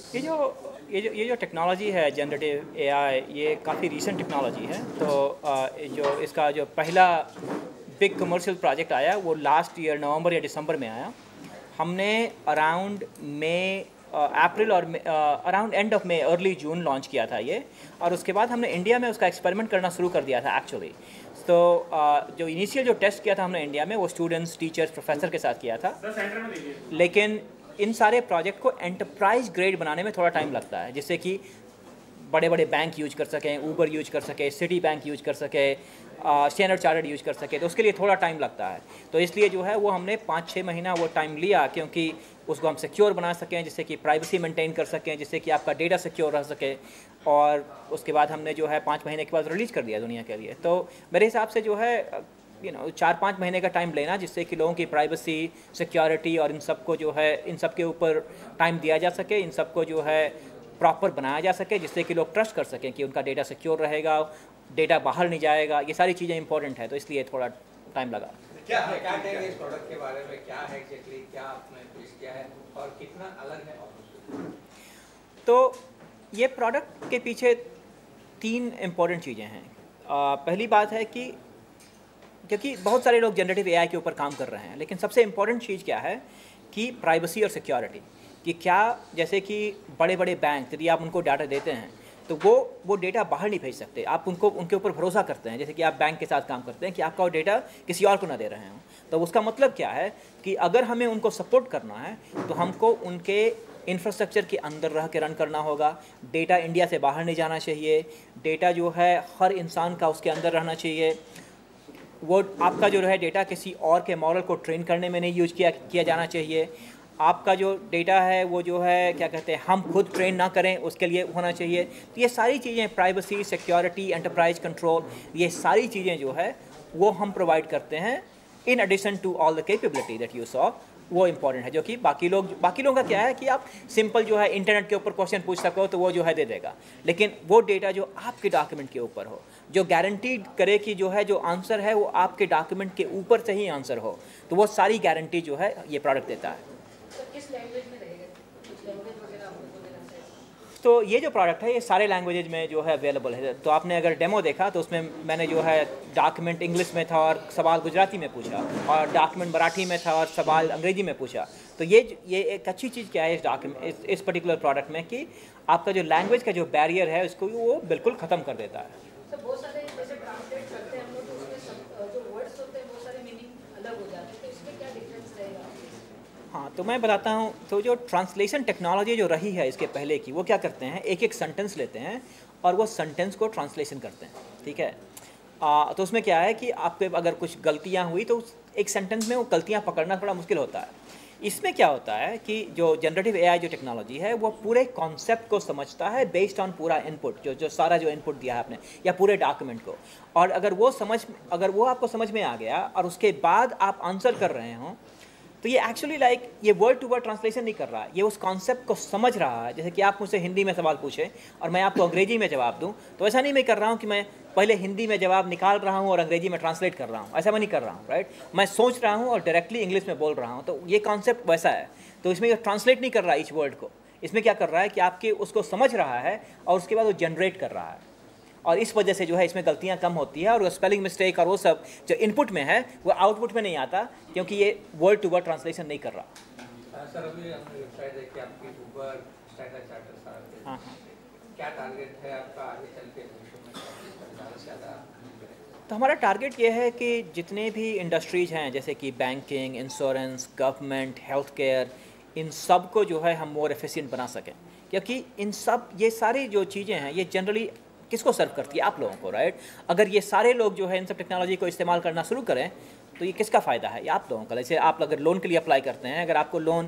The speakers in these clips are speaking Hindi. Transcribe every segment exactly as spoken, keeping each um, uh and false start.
ये जो ये जो ये जो टेक्नोलॉजी है जनरेटिव एआई, ये काफ़ी रीसेंट टेक्नोलॉजी है। तो अ, जो इसका जो पहला बिग कमर्शियल प्रोजेक्ट आया वो लास्ट ईयर नवंबर या दिसंबर में आया। हमने अराउंड मई अप्रैल और around end of May early June launch किया था ये, और उसके बाद हमने इंडिया में उसका एक्सपेरिमेंट करना शुरू कर दिया था एक्चुअली। तो uh, जो इनिशियल जो टेस्ट किया था हमने इंडिया में वो स्टूडेंट्स, टीचर्स, प्रोफेसर के साथ किया था। लेकिन इन सारे प्रोजेक्ट को एंटरप्राइज ग्रेड बनाने में थोड़ा टाइम लगता है, जिससे कि बड़े बड़े बैंक यूज कर सकें, ऊबर यूज कर सके, सिटी बैंक यूज कर सके, स्टैंडर्ड चार्टर्ड यूज कर सके, तो उसके लिए थोड़ा टाइम लगता है। तो इसलिए जो है वो हमने पाँच छः महीना वो टाइम लिया, क्योंकि उसको हम सिक्योर बना सकें, जिससे कि प्राइवेसी मेंटेन कर सकें, जिससे कि आपका डेटा सिक्योर रह सके। और उसके बाद हमने जो है पाँच महीने के बाद रिलीज़ कर दिया दुनिया के लिए। तो मेरे हिसाब से जो है यू नो चार पाँच महीने का टाइम लेना, जिससे कि लोगों की प्राइवेसी, सिक्योरिटी और इन सब को जो है इन सब के ऊपर टाइम दिया जा सके, इन सब को जो है प्रॉपर बनाया जा सके, जिससे कि लोग ट्रस्ट कर सकें कि उनका डेटा सिक्योर रहेगा, डेटा बाहर नहीं जाएगा। ये सारी चीज़ें इंपॉर्टेंट है, तो इसलिए थोड़ा टाइम लगा। क्या है क्या कहेंगे इस प्रोडक्ट के बारे में, क्या है एग्जैक्टली, क्या आपने पेश किया है और कितना अलग है ऑफर? तो ये प्रोडक्ट के पीछे तीन इम्पॉर्टेंट चीज़ें हैं। आ, पहली बात है कि क्योंकि बहुत सारे लोग जनरेटिव एआई के ऊपर काम कर रहे हैं, लेकिन सबसे इम्पॉर्टेंट चीज़ क्या है कि प्राइवेसी और सिक्योरिटी। कि क्या, जैसे कि बड़े बड़े बैंक, यदि आप उनको डाटा देते हैं तो वो वो डेटा बाहर नहीं भेज सकते। आप उनको उनके ऊपर भरोसा करते हैं, जैसे कि आप बैंक के साथ काम करते हैं कि आपका वो डेटा किसी और को ना दे रहे हैं। तो उसका मतलब क्या है कि अगर हमें उनको सपोर्ट करना है तो हमको उनके इंफ्रास्ट्रक्चर के अंदर रह के रन करना होगा। डेटा इंडिया से बाहर नहीं जाना चाहिए, डेटा जो है हर इंसान का उसके अंदर रहना चाहिए। वो आपका जो है डेटा किसी और के मॉडल को ट्रेन करने में नहीं यूज किया किया जाना चाहिए। आपका जो डेटा है वो जो है क्या कहते हैं, हम खुद ट्रेन ना करें, उसके लिए होना चाहिए। तो ये सारी चीज़ें, प्राइवेसी, सिक्योरिटी, एंटरप्राइज कंट्रोल, ये सारी चीज़ें जो है वो हम प्रोवाइड करते हैं in addition to all the capability that you saw. वो इंपॉर्टेंट है, जो कि बाकी लोग बाकी लोगों का क्या है कि आप सिंपल जो है इंटरनेट के ऊपर क्वेश्चन पूछ सको तो वो जो है दे देगा, लेकिन वो डेटा जो आपके डॉक्यूमेंट के ऊपर हो, जो गारंटीड करे कि जो है जो आंसर है वो आपके डॉक्यूमेंट के ऊपर से ही आंसर हो, तो वो सारी गारंटी जो है ये प्रोडक्ट देता है। किस लैंग्वेज में रहेगा? कुछ लैंग्वेज वगैरह आपको देना चाहिए? तो ये जो प्रोडक्ट है ये सारे लैंग्वेजेज में जो है अवेलेबल है। तो आपने अगर डेमो देखा तो उसमें मैंने जो है डॉक्यूमेंट इंग्लिश में था और सवाल गुजराती में पूछा, और डॉक्यूमेंट मराठी में था और सवाल अंग्रेजी में पूछा। तो ये ये एक अच्छी चीज़ क्या है इस डॉक्यूमेंट इस, इस पर्टिकुलर प्रोडक्ट में कि आपका जो लैंग्वेज का जो बैरियर है उसको वो बिल्कुल ख़त्म कर देता है। तो बहुत सारे जैसे ट्रांसलेट करते हैं हम लोग, तो उसमें सब जो वर्ड्स होते हैं बहुत सारे मीनिंग अलग हो जाते हैं, तो इसमें क्या डिफरेंस रहेगा? हाँ, तो मैं बताता हूँ। तो जो ट्रांसलेशन टेक्नोलॉजी जो रही है इसके पहले की, वो क्या करते हैं, एक एक सेंटेंस लेते हैं और वो सेंटेंस को ट्रांसलेशन करते हैं, ठीक है। आ, तो उसमें क्या है कि आपके अगर कुछ गलतियाँ हुई तो उस एक सेंटेंस में वो गलतियाँ पकड़ना थोड़ा मुश्किल होता है। इसमें क्या होता है कि जो जनरेटिव एआई जो टेक्नोलॉजी है वो पूरे कॉन्सेप्ट को समझता है बेस्ड ऑन पूरा इनपुट, जो जो सारा जो इनपुट दिया है आपने या पूरे डॉक्यूमेंट को। और अगर वो समझ अगर वो आपको समझ में आ गया और उसके बाद आप आंसर कर रहे हों, तो ये एक्चुअली लाइक like, ये वर्ड टू वर्ड ट्रांसलेशन नहीं कर रहा है, ये उस कॉन्सेप्ट को समझ रहा है। जैसे कि आप मुझसे हिंदी में सवाल पूछें और मैं आपको अंग्रेजी में जवाब दूं, तो ऐसा नहीं मैं कर रहा हूं कि मैं पहले हिंदी में जवाब निकाल रहा हूं और अंग्रेजी में ट्रांसलेट कर रहा हूं, ऐसा मैं नहीं कर रहा हूं, राइट। मैं सोच रहा हूं और डायरेक्टली इंग्लिश में बोल रहा हूं, तो ये कॉन्सेप्ट वैसा है। तो इसमें ये ट्रांसलेट नहीं कर रहा है इच वर्ड को, इसमें क्या कर रहा है कि आपके उसको समझ रहा है और उसके बाद वो जनरेट कर रहा है। और इस वजह से जो है इसमें गलतियां कम होती है, और स्पेलिंग मिस्टेक और वो सब जो इनपुट में है वो आउटपुट में नहीं आता, क्योंकि ये वर्ड टू वर्ड ट्रांसलेशन नहीं कर रहा। सर अभी हमने वेबसाइट देखी आपकी, ऊबर, स्टैंडर्ड चार्टर्ड सारे, हाँ हाँ। क्या टारगेट है आपका आगे चल के भविष्य में, ज़्यादा से ज़्यादा? तो हमारा टारगेट ये है कि जितने भी इंडस्ट्रीज हैं, जैसे कि banking, insurance, government, health care, इन सब को जो है हम मोर एफिशिएंट बना सकें। क्योंकि इन सब ये सारी जो चीज़ें हैं ये जनरली किसको सर्व करती है, आप लोगों को, राइट। अगर ये सारे लोग जो है इन सब टेक्नोलॉजी को इस्तेमाल करना शुरू करें तो ये किसका फ़ायदा है, ये आप लोगों का। जैसे आप अगर लोन के लिए अप्लाई करते हैं, अगर आपको लोन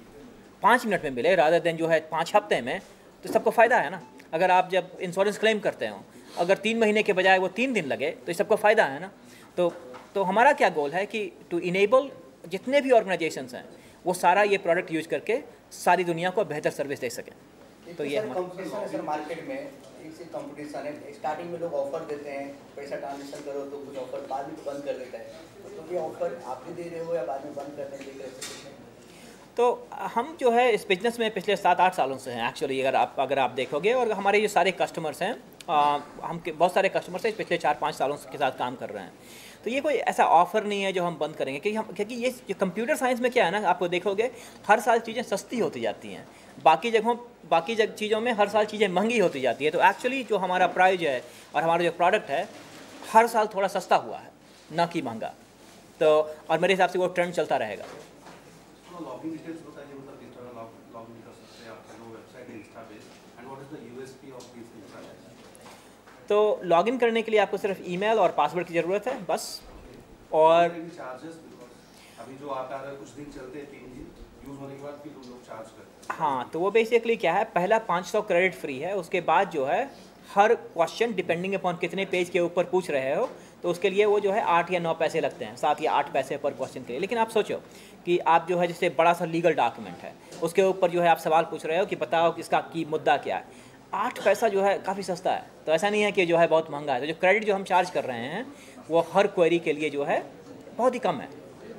पाँच मिनट में मिले रादर देन जो है पाँच हफ्ते में, तो सबको फ़ायदा है ना। अगर आप जब इंश्योरेंस क्लेम करते हो, अगर तीन महीने के बजाय वो तीन दिन लगे तो ये सबको फ़ायदा है ना। तो तो हमारा क्या गोल है कि टू इनेबल जितने भी ऑर्गेनाइजेशंस हैं वो सारा ये प्रोडक्ट यूज करके सारी दुनिया को बेहतर सर्विस दे सकें। तो ये कंपटीशन है सर मार्केट में, इसी कंपटीशन है। स्टार्टिंग में लोग ऑफर देते हैं, पैसा ट्रांजेक्शन करो तो कुछ ऑफर बाद में बंद कर देता है, तो ये ऑफर आप भी दे रहे हो या बाद में बंद कर देंगे? तो हम जो है इस बिज़नेस में पिछले सात आठ सालों से हैं एक्चुअली, अगर आप अगर आप देखोगे, और हमारे जो सारे कस्टमर्स हैं, आ, हम के बहुत सारे कस्टमर्स हैं पिछले चार पाँच सालों के साथ काम कर रहे हैं। तो ये कोई ऐसा ऑफ़र नहीं है जो हम बंद करेंगे, क्योंकि हम क्योंकि ये जो कंप्यूटर साइंस में क्या है ना, आपको देखोगे हर साल चीज़ें सस्ती होती जाती हैं, बाकी जगहों बाकी जग चीज़ों में हर साल चीज़ें महंगी होती जाती है। तो एक्चुअली जो हमारा प्राइस है और हमारा जो प्रोडक्ट है हर साल थोड़ा सस्ता हुआ है, ना कि महंगा। तो और मेरे हिसाब से वो ट्रेंड चलता रहेगा। लॉगिन डिटेल्स बताइए, मतलब किस तरह लॉगिन कर सकते हैं आप लोग website insta base, and what is the USP of this insta base? तो लॉगिन करने के लिए आपको सिर्फ ईमेल और पासवर्ड की ज़रूरत है बस। और चार्जेस, बिकॉज अभी जो आता है कुछ दिन चलते हैं, तीन दिन यूज होने के बाद फिर लोग चार्ज करते हैं। हाँ, तो वो बेसिकली क्या है, पहला पाँच सौ क्रेडिट फ्री है, उसके बाद जो है हर क्वेश्चन डिपेंडिंग अपॉन कितने पेज के ऊपर पूछ रहे हो, तो उसके लिए वो जो है आठ या नौ पैसे लगते हैं, सात या आठ पैसे पर क्वेश्चन के लिए। लेकिन आप सोचो कि आप जो है जैसे बड़ा सा लीगल डॉक्यूमेंट है, उसके ऊपर जो है आप सवाल पूछ रहे हो कि बताओ इसका की मुद्दा क्या है, आठ पैसा जो है काफ़ी सस्ता है। तो ऐसा नहीं है कि जो है बहुत महंगा है। तो जो क्रेडिट जो हम चार्ज कर रहे हैं वो हर क्वेरी के लिए जो है बहुत ही कम है।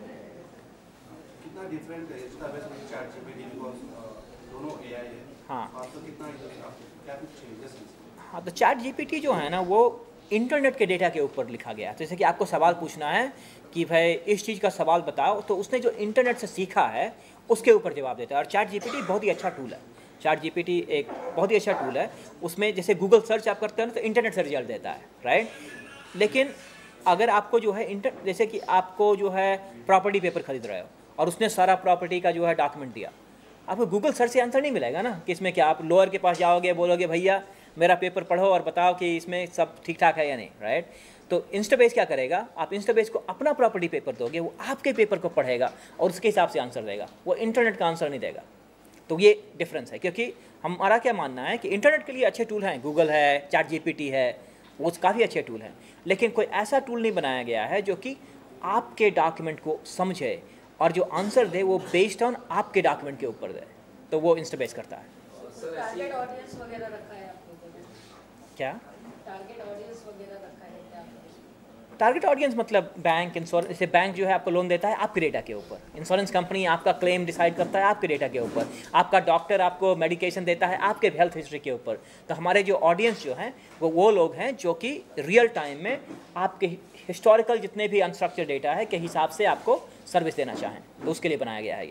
कितना डिफरेंट है इसका बेस में चैट जीपीटी, बिकॉज़ दोनों एआई है। हाँ, आपको कितना क्या कुछ चेंजेस हैं? हाँ, तो चैट जीपीटी जो है ना वो इंटरनेट के डेटा के ऊपर लिखा गया है। तो जैसे कि आपको सवाल पूछना है कि भाई इस चीज़ का सवाल बताओ, तो उसने जो इंटरनेट से सीखा है उसके ऊपर जवाब देता है। और चैट जीपीटी बहुत ही अच्छा टूल है। चैट जीपीटी एक बहुत ही अच्छा टूल है। उसमें जैसे गूगल सर्च आप करते हैं तो इंटरनेट से रिजल्ट देता है, राइट। लेकिन अगर आपको जो है इंटर जैसे कि आपको जो है प्रॉपर्टी पेपर खरीद रहे हो और उसने सारा प्रॉपर्टी का जो है डॉक्यूमेंट दिया, आपको गूगल सर्च से आंसर नहीं मिलेगा ना कि इसमें क्या। आप लॉयर के पास जाओगे, बोलोगे भैया मेरा पेपर पढ़ो और बताओ कि इसमें सब ठीक ठाक है या नहीं, राइट। तो इंस्टाबेस क्या करेगा, आप इंस्टाबेस को अपना प्रॉपर्टी पेपर दोगे, वो आपके पेपर को पढ़ेगा और उसके हिसाब से आंसर देगा, वो इंटरनेट का आंसर नहीं देगा। तो ये डिफरेंस है, क्योंकि हमारा क्या मानना है कि इंटरनेट के लिए अच्छे टूल हैं, गूगल है, चैट जीपीटी है, वो काफ़ी अच्छे टूल हैं, लेकिन कोई ऐसा टूल नहीं बनाया गया है जो कि आपके डॉक्यूमेंट को समझे और जो आंसर दे वो बेस्ड ऑन आपके डॉक्यूमेंट के ऊपर दे। तो वो इंस्टाबेस करता है। टारगेट ऑडियंस वगैरह रखा है आप लोगों ने? क्या टारगेट ऑडियंस वगैरह रखा है क्या आपने? टारगेट ऑडियंस मतलब बैंक, इंश्योरेंस, जैसे बैंक जो है आपको लोन देता है आपके डेटा के ऊपर, इंश्योरेंस कंपनी आपका क्लेम डिसाइड करता है आपके डेटा के ऊपर, आपका डॉक्टर आपको मेडिकेशन देता है आपके हेल्थ हिस्ट्री के ऊपर। तो हमारे जो ऑडियंस जो हैं वो वो लोग हैं जो कि रियल टाइम में आपके हिस्टोरिकल जितने भी अनस्ट्रक्चर्ड डेटा है के हिसाब से आपको सर्विस देना चाहें, तो उसके लिए बनाया गया है ये।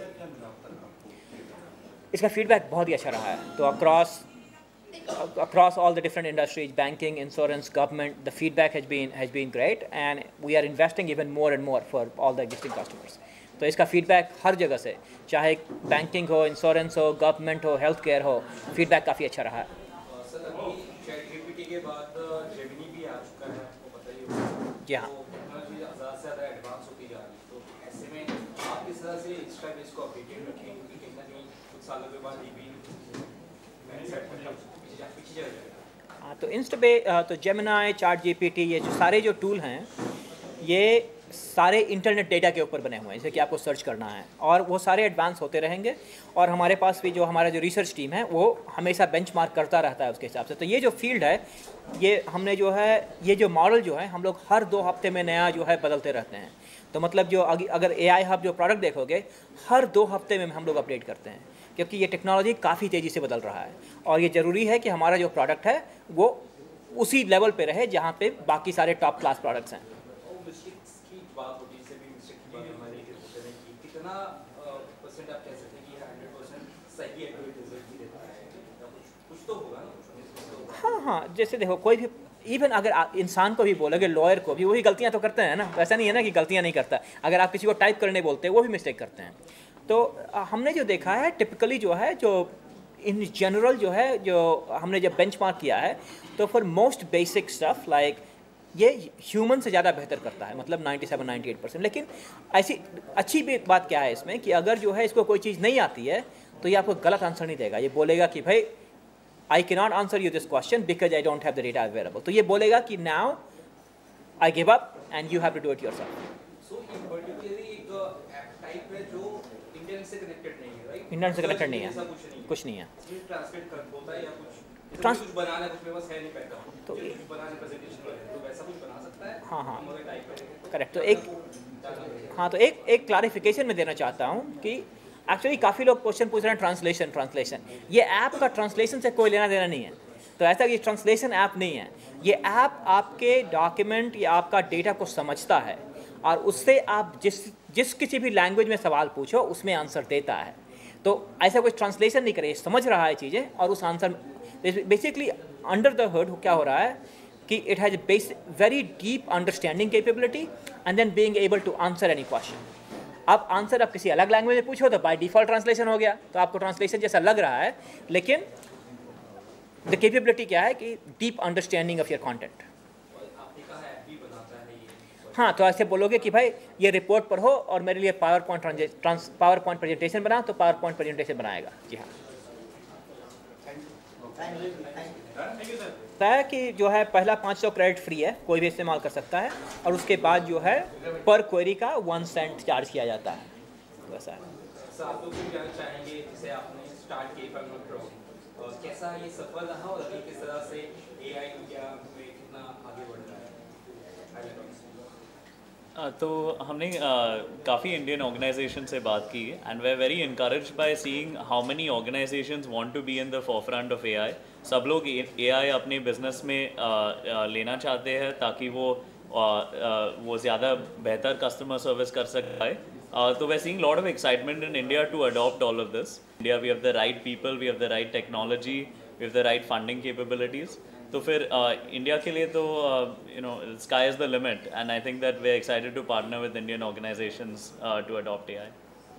इसका फीडबैक बहुत ही अच्छा रहा है। तो across across all the different industries, banking, insurance, government, the feedback has been has been great, and we are investing even more and more for all the existing customers. तो इसका फीडबैक हर जगह से, चाहे बैंकिंग हो, इंश्योरेंस हो, गवर्नमेंट हो, हेल्थ केयर हो, फीडबैक काफ़ी अच्छा रहा है। सर अभी चैट जीपीटी के बाद जेमिनी भी आ चुका है, आपको पता ही होगा। जी हाँ। तो टेक्नोलॉजी ज़्यादा से ज़्यादा एडवांस होती जा रही है, तो ऐसे में आप किस तरह से एक्स्ट्रा बेस को अपडेटेड रखेंगे, क्योंकि कहीं ना कहीं कुछ सालों के बाद ये भी पीछे चल जाएगा। हाँ, तो इंस्टाबे तो जेमिनी, चैट जीपीटी, ये जो सारे जो टूल हैं ये सारे इंटरनेट डेटा के ऊपर बने हुए हैं, जैसे कि आपको सर्च करना है, और वो सारे एडवांस होते रहेंगे। और हमारे पास भी जो हमारा जो रिसर्च टीम है वो हमेशा बेंचमार्क करता रहता है उसके हिसाब से। तो ये जो फील्ड है, ये हमने जो है ये जो मॉडल जो है हम लोग हर दो हफ्ते में नया जो है बदलते रहते हैं। तो मतलब जो अगर ए आई हब जो प्रोडक्ट देखोगे हर दो हफ्ते में हम लोग अपडेट करते हैं, क्योंकि ये टेक्नोलॉजी काफ़ी तेज़ी से बदल रहा है और ये ज़रूरी है कि हमारा जो प्रोडक्ट है वो उसी लेवल पे रहे जहाँ पे बाकी सारे टॉप क्लास प्रोडक्ट्स हैं। बात होती है भी मिस्टेक की बात हमारी की कितना परसेंट आप कह सकते हैं कि हंड्रेड परसेंट सही एक्यूरेट रिजल्ट भी देता है, कुछ कुछ तो होगा ना। हाँ हाँ, जैसे देखो कोई भी इवन अगर आप इंसान को भी बोलोगे, लॉयर को भी, वही गलतियाँ तो करते हैं ना, वैसा नहीं है ना कि गलतियाँ नहीं करता। अगर आप किसी को टाइप करने बोलते हैं वो भी मिस्टेक करते हैं। तो हमने जो देखा है टिपिकली जो है जो इन जनरल जो है जो हमने जब बेंचमार्क किया है तो for most basic stuff like ये ह्यूमन से ज़्यादा बेहतर करता है, मतलब सत्तानवे अट्ठानवे परसेंट। लेकिन ऐसी अच्छी भी बात क्या है इसमें कि अगर जो है इसको कोई चीज़ नहीं आती है तो ये आपको गलत आंसर नहीं देगा। ये बोलेगा कि भाई I can not answer you this question because I don't have the data available. तो ये बोलेगा कि now I give up and you have to do it yourself. So in particularly एक टाइप है जो इंटरनेट से कनेक्टेड नहीं है, राइट? इंटरनेट से कनेक्टेड नहीं है, ऐसा कुछ नहीं है, कुछ नहीं है। इसमें ट्रांसलेट कर होता है या कुछ Trans- कुछ बनाना है, कुछ मेरे पास है नहीं पैटर्न, तो तो कुछ बनाने प्रेजेंटेशन वगैरह, तो वैसा कुछ बना सकता है। हाँ हाँ हमारे टाइप है करेक्ट। तो एक हाँ तो एक एक क्लैरिफिकेशन में देना चाहता हूँ कि एक्चुअली काफ़ी लोग क्वेश्चन पूछ रहे हैं ट्रांसलेशन ट्रांसलेशन ये ऐप का ट्रांसलेशन से कोई लेना देना नहीं है। तो ऐसा ये ट्रांसलेशन ऐप नहीं है, ये ऐप आपके डॉक्यूमेंट या आपका डेटा को समझता है और उससे आप जिस जिस किसी भी लैंग्वेज में सवाल पूछो उसमें आंसर देता है। तो ऐसा कोई ट्रांसलेशन नहीं करे, समझ रहा है चीज़ें और उस answer basically under the hood क्या हो रहा है कि it has base very deep understanding capability and then being able to answer any question. अब आंसर आप किसी अलग लैंग्वेज में पूछो तो बाय डिफ़ॉल्ट ट्रांसलेशन हो गया, तो आपको ट्रांसलेशन जैसा लग रहा है, लेकिन द कैपेबिलिटी क्या है कि deep understanding of your content. हाँ, तो ऐसे बोलोगे कि भाई ये रिपोर्ट पढ़ो और मेरे लिए पावर पॉइंट ट्रांस पावर पॉइंट प्रेजेंटेशन बनाओ, तो पावर पॉइंट प्रेजेंटेशन बनाएगा। जी हाँ, है कि जो है पहला पाँच सौ क्रेडिट फ्री है, कोई भी इस्तेमाल कर सकता है, और उसके बाद जो है पर क्वेरी का वन सेंट चार्ज किया जाता है। वैसा है। सर आप लोग भी जानना चाहेंगे जैसे आपने स्टार्ट किया और कैसा ये सफल रहा और अभी किस तरह से एआई इंडिया में कितना आगे बढ़ रहा है? Uh, तो हमने uh, काफ़ी इंडियन ऑर्गेनाइजेशन से बात की and we are very encouraged by seeing how many organisations want to be in the forefront of AI. सब लोग एआई अपने बिजनेस में uh, uh, लेना चाहते हैं ताकि वो uh, uh, वो ज़्यादा बेहतर कस्टमर सर्विस कर सके। uh, तो we are seeing lot of excitement in India to adopt all of this. India we have the right people, we have the right technology, we have the right funding capabilities. तो फिर इंडिया uh, के लिए तो you know sky is the limit and I think that we are excited to partner with Indian organisations to adopt AI.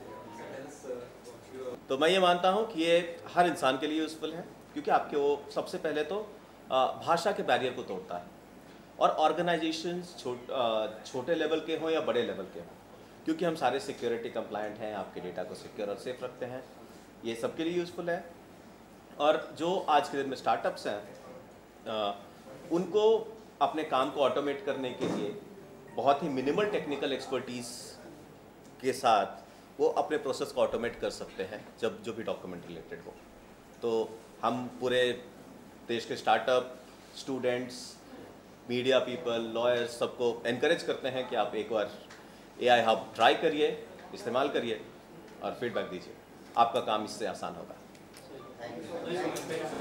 तो मैं ये मानता हूँ कि ये हर इंसान के लिए यूज़फुल है, क्योंकि आपके वो सबसे पहले तो uh, भाषा के बैरियर को तोड़ता है, और ऑर्गेनाइजेशंस छोट uh, छोटे लेवल के हों या बड़े लेवल के हों, क्योंकि हम सारे सिक्योरिटी कंप्लायंट हैं, आपके डेटा को सिक्योर और सेफ रखते हैं, ये सबके लिए यूज़फुल है। और जो आज के दिन में स्टार्टअप्स हैं Uh, उनको अपने काम को ऑटोमेट करने के लिए बहुत ही मिनिमल टेक्निकल एक्सपर्टीज़ के साथ वो अपने प्रोसेस को ऑटोमेट कर सकते हैं जब जो भी डॉक्यूमेंट रिलेटेड हो। तो हम पूरे देश के startup, students, media people, lawyers सबको एनकरेज करते हैं कि आप एक बार एआई हब ट्राई करिए, इस्तेमाल करिए और फीडबैक दीजिए, आपका काम इससे आसान होगा।